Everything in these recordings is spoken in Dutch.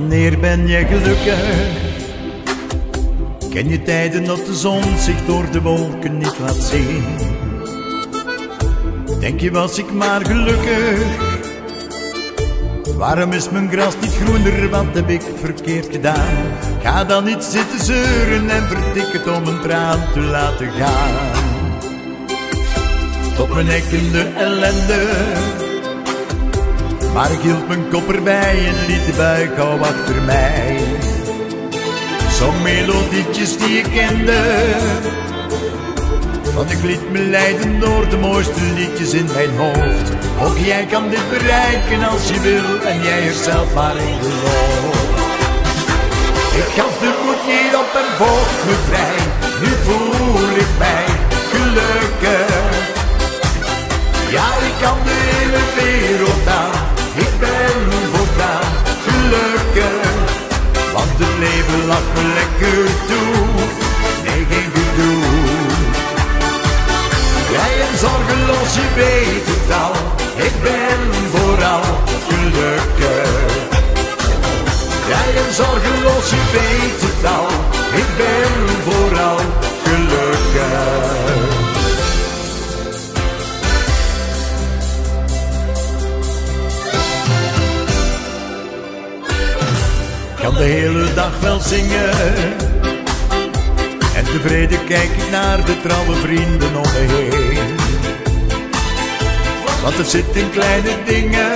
Wanneer ben je gelukkig? Ken je tijden dat de zon zich door de wolken niet laat zien? Denk je, was ik maar gelukkig? Waarom is mijn gras niet groener, wat heb ik verkeerd gedaan? Ga dan niet zitten zeuren en vertik het om een traan te laten gaan. Tot mijn nek in de ellende, maar ik hield mijn kop erbij en liet de bui gauw achter mij. Zong melodietjes die ik kende, want ik liet me leiden door de mooiste liedjes in mijn hoofd. Ook jij kan dit bereiken als je wil en jij er zelf maar in gelooft. Ik gaf de moed niet op en volg me vrij, nu voel ik mij gelukkig. Ja, ik kan de hele wereld aan, ik ben voortaan gelukkig. Want het leven lacht me lekker toe, nee geen gedoe. Jij en zorgeloos, je weet het al, ik ben vooral gelukkig. Jij en zorgeloos, je weet het al, ik ben vooral gelukkig. Ik kan de hele dag wel zingen en tevreden kijk ik naar de trouwe vrienden om me heen. Want het zit in kleine dingen.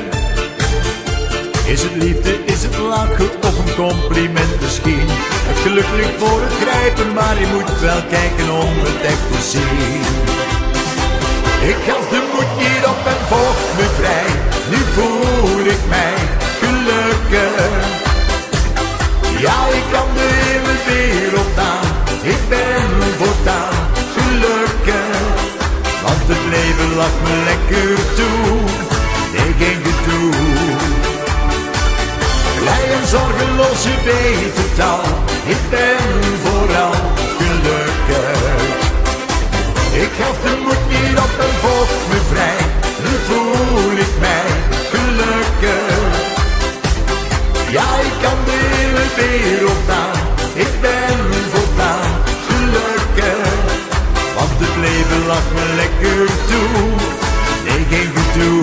Is het liefde, is het lachen of een compliment misschien? Het geluk ligt voor het grijpen, maar je moet wel kijken om het echt te zien. Ik gaf de moed niet op en volg me vrij, nu voel ik mij gelukkig. Ja, ik kan de hele wereld aan, ik ben voortaan gelukkig. Want het leven lacht me lekker toe, nee geen gedoe. Blij en zorgeloos, je weet het al, ik ben vooral gelukkig. Ik gaf de moed niet op en volg me vrij, nu voel ik mij gelukkig. Ja, ik kan de hele wereld aan, ik ben voortaan gelukkig. Want het leven lacht me lekker toe, nee geen gedoe.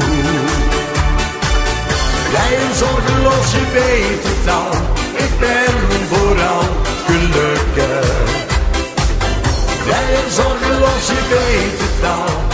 Blij en zorgeloos, je weet het al, ik ben vooral gelukkig. Blij en zorgeloos, je weet het al.